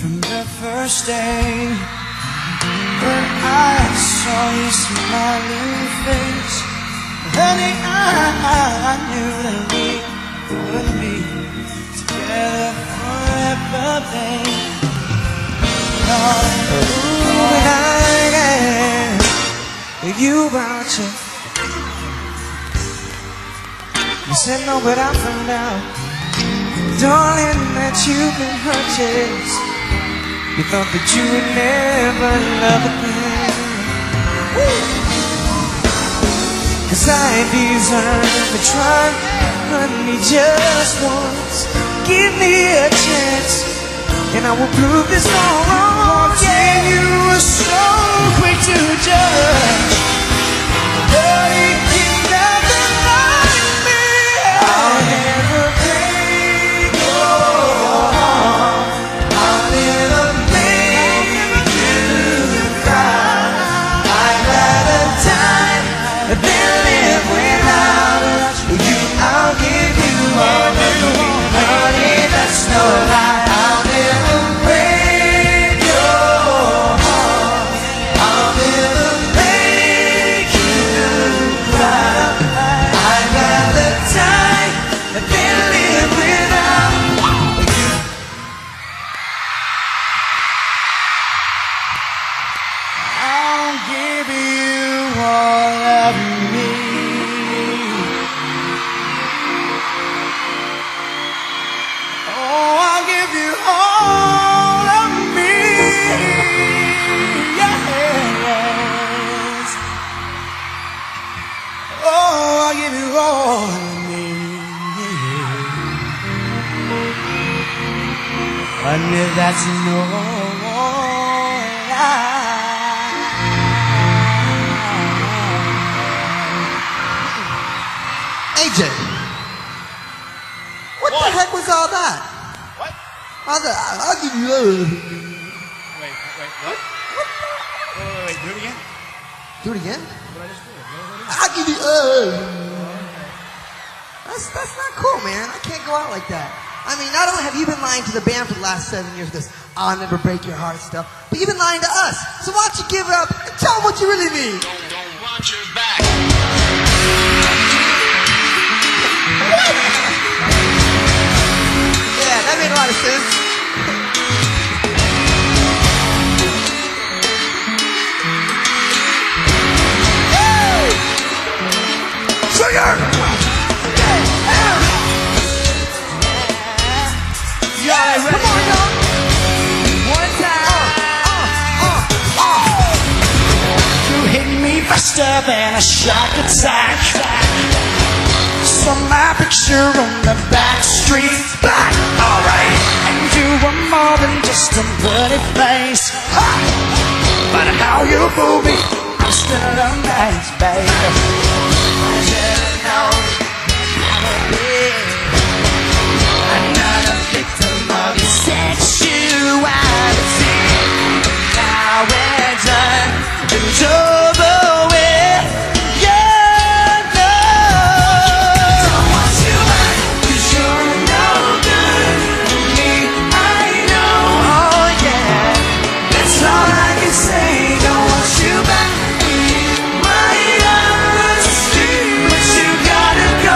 from the first day when I saw your smiling face. Honey, I knew that we would be together forever, babe. When I asked you about you, you said no, but I found out, darling, that you've been hurt, yes. You thought that you would never love again. Cause I deserve to try, honey, just once. Give me a chance, and I will prove this wrong. Yeah, you were so quick to judge, but it did nothing like me. I'll never break your heart. I'll never make you cry. I'd rather die than live without you. I'll give you all of me, honey, that's no lie. I'll never break your heart. I'll never make you cry. I'd rather die than live without you. I'll give you all of me. Oh, I'll give you all of me. Yes. Oh, I'll give you all of me. And if that's no lie. AJ, what the heck was all that? What? I'll give you Wait, what? Wait, do it again? Do it again? What I just did? I'll give you That's not cool, man. I can't go out like that. I mean, not only have you been lying to the band for the last 7 years with this I'll never break your heart stuff, but you've been lying to us. So why don't you give it up and tell them what you really mean? Don't watch your back. Yeah, that made a lot of sense. Singer! Y'all ready? Come on, y'all. One time. You hit me faster than a shark attack. Saw my picture on the Backstreet Black. Alright. And you were more than just a pretty face. Ha! But how you move me, I'm still a nice baby. I should've known I would be another victim of your sexuality. Now we're done, it's over with. Yeah, no. Don't want you back, 'cause you're no good to me. I know, oh yeah. That's all I can say. Don't want you back. My understood, but you gotta go.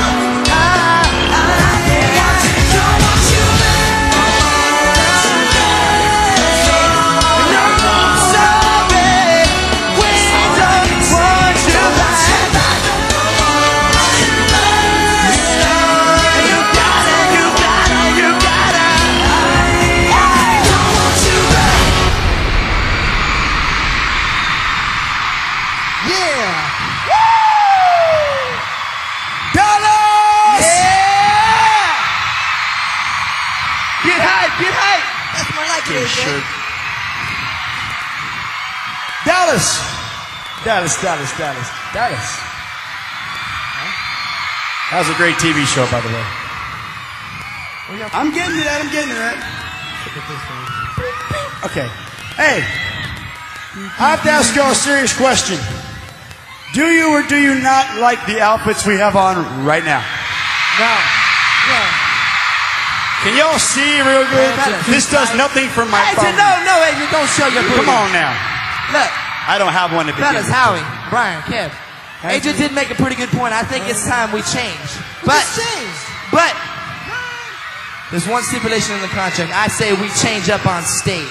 Get hype! That's more like it, Shirt. Dallas! Dallas. That was a great TV show, by the way. I'm getting to that. Okay. Hey, I have to ask y'all a serious question. Do you or do you not like the outfits we have on right now? No. Okay, Can y'all see real good? This does nothing for my phone. No, Adrian, don't show your booty. Come on now. Look. I don't have one to begin Fellas, with. Howie, Brian, Kev. Adrian did make a pretty good point. I think it's time we change. But there's one stipulation in the contract. I say we change up on stage.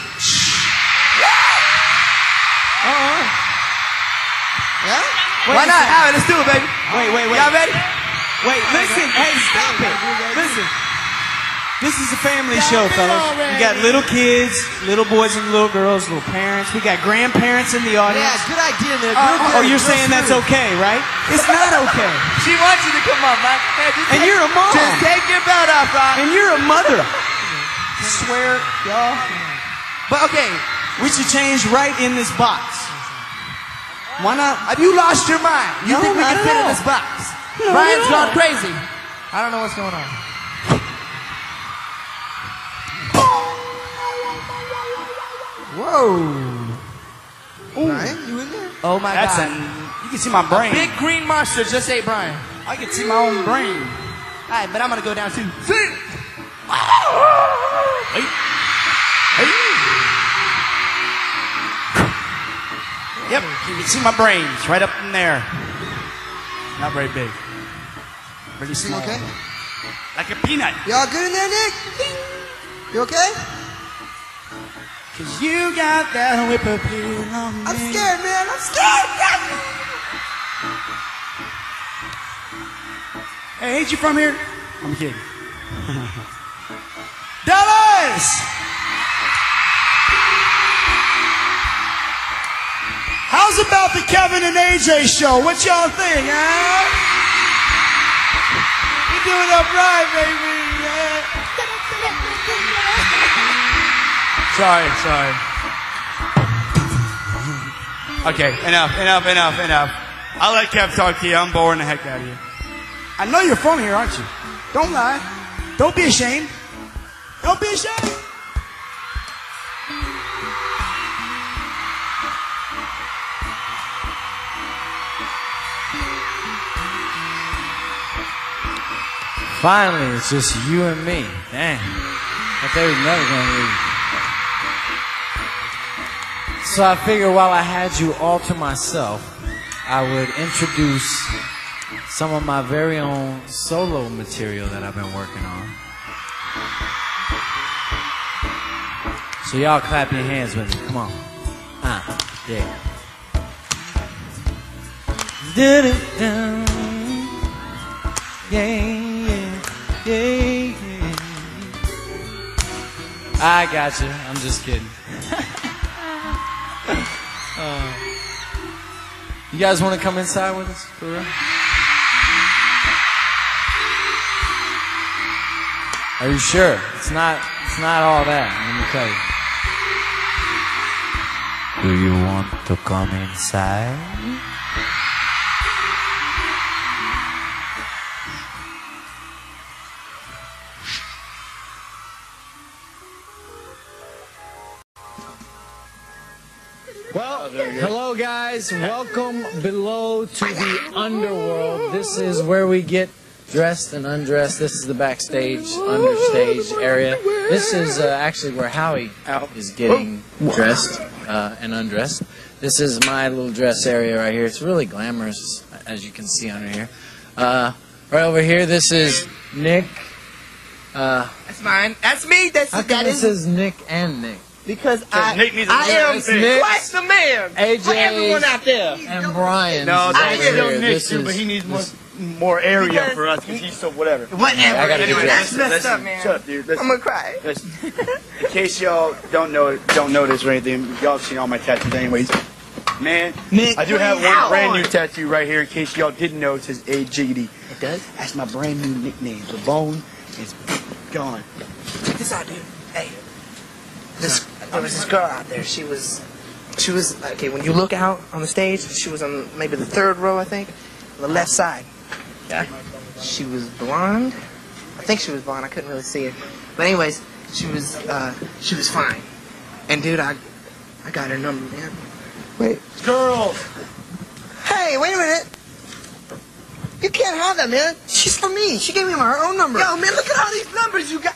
Yeah? Why not? Howie, let's do it, baby. Wait. Y'all ready? Wait, listen. Hey, stop it. Listen. This is a family show, fellas. We got little kids, little boys and little girls, little parents. We got grandparents in the audience. Yeah, good idea, man. Oh, you're saying that's okay, right? It's not okay. She wants you to come on, man. And you're a mom. Just take your belt off, Rob. And you're a mother. I swear, y'all. But okay, we should change right in this box. Why not? Have you lost your mind? You think we can fit in this box? No, Brian's gone crazy. I don't know what's going on. Whoa. Brian, you in there? Oh my God. You can see my brain. Big green monster just ate Brian. I can see my own brain. Alright, but I'm gonna go down too. Yep, you can see my brains right up in there. Not very big. Pretty small. Okay? Like a peanut. Y'all good in there, Nick? You okay? Cause you got that whip appeal on me. I'm scared, man. I'm scared. Hey, ain't you from here? I'm kidding. Dallas! How's about the Kevin and AJ show? What y'all think, huh? You doing up right, baby. Sorry. Okay, enough. I'll let Kev talk to you. I'm boring the heck out of you. I know you're from here, aren't you? Don't lie. Don't be ashamed. Don't be ashamed. Finally, it's just you and me. Dang. I thought they were never going to leave. So I figured while I had you all to myself, I would introduce some of my very own solo material that I've been working on. So y'all clap your hands with me. Come on. Yeah. Yeah. I got you. I'm just kidding. You guys want to come inside with us, for real? Are you sure? It's not all that. Let me tell you. Do you want to come inside? Well, hello guys. Welcome below to the underworld. This is where we get dressed and undressed. This is the backstage, understage area. This is actually where Howie is getting dressed and undressed. This is my little dress area right here. It's really glamorous, as you can see under here. Right over here, this is Nick. That's mine. That's me. How come this is Nick and Nick? Because I am quite the man for everyone out there. And Brian. No, that's still here. Nick too, but he needs more area for us because he's so whatever. Whatever. I gotta do That's this. messed up, man. Shut up, dude. Listen, I'm gonna cry. listen. In case y'all don't know this or anything, y'all seen all my tattoos anyways. Man, Nick, I do have please, one brand on. new tattoo right here in case y'all didn't know. It says AGD. It does? That's my brand new nickname. The bone is gone. Check this out, dude. Hey, there was this girl out there. She was okay. When you look out on the stage, she was on maybe the third row, I think, on the left side. Yeah. She was blonde. I think she was blonde. I couldn't really see her. But anyways, she was fine. And dude, I got her number, man. Wait. Girl. Hey, wait a minute. You can't have that, man. She's for me. She gave me her own number. Yo, man, look at all these numbers you got. It's like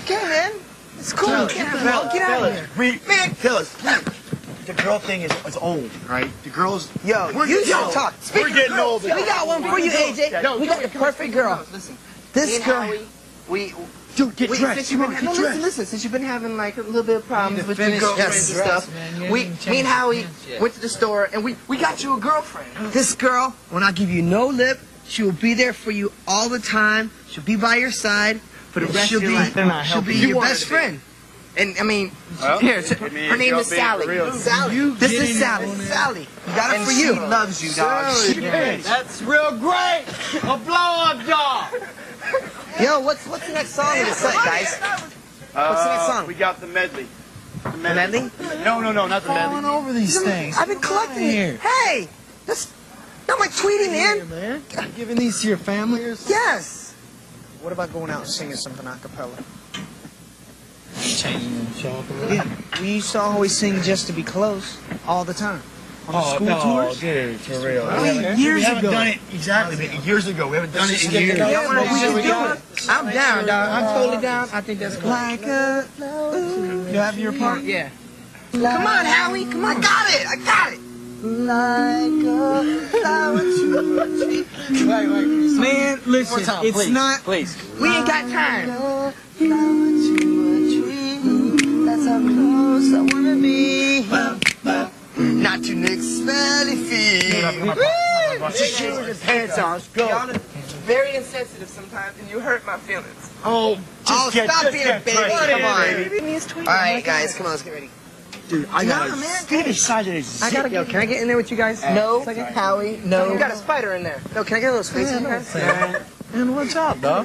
okay, man. It's cool. Get out of here. Fellas, the girl thing is old, right? The girls. Yo, you should talk. We're getting old. We got one for you, AJ. We got the perfect girl. Listen, this girl. Dude, get dressed. Come on, get dressed. Listen. Since you've been having like a little bit of problems with your girlfriends and stuff, me and Howie went to the store and we got you a girlfriend. This girl will not give you no lip. She will be there for you all the time. She'll be by your side for the rest of your life. She'll be your best friend. And I mean, here, her name is Sally. Sally. This is Sally. Sally. We got it for you. She loves you, dog. That's real great. A blow-up dog. Yo, what's the next song in the set, guys? What's the next song? We got the medley. The medley? No, not the medley. Going over these things. I've been collecting it. Hey, that's not my tweeting, man. You giving these to your family or something? Yes. What about going out and singing something a cappella? Changing the show up a little. Yeah, we used to always sing Just to Be Close all the time. On the school tours. Dude, for real. We haven't done it exactly, but years ago. We haven't done it in years. I'm down, dog. I'm totally down. I think that's cool. Like a flower. You have your part? Yeah. Come on, Howie. Come on. I got it. Like a flower to a tree. Man, listen, time, it's please. not. Please. We ain't got time. Flower to a tree. That's how close I wanna be. Not to Nick's smelly feet. His pants on. Let's go. Y'all are very insensitive sometimes, and you hurt my feelings. Oh, Stop being a baby. Come on. All Alright, guys, come on, let's get ready. dude, I got man. a size of this. I gotta go. Can I get in there with you guys? No. Howie, no. You got a spider in there. No, can I get a little space in you guys? And what's up, dog?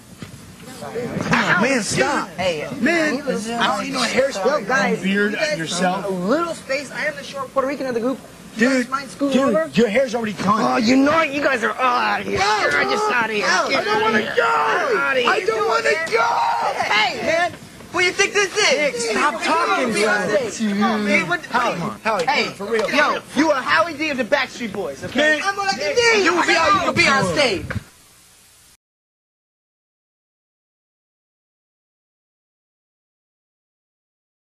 Man, stop. Hey, Man, I don't need no hairspray. Yo, guys, beard you guys yourself. A little space. I am the short Puerto Rican of the group. Dude, Mind scoot over? your hair's already done. Oh, you know it. You guys are all out of here. You're just out of here. I don't want to go. I don't want to go. Hey, man. What do you think this is? Stop talking, Come on, man. Howie, Hey, for real. Yo, you are Howie D of the Backstreet Boys, okay? Man, I'm like a D. you will be You'll be on stage.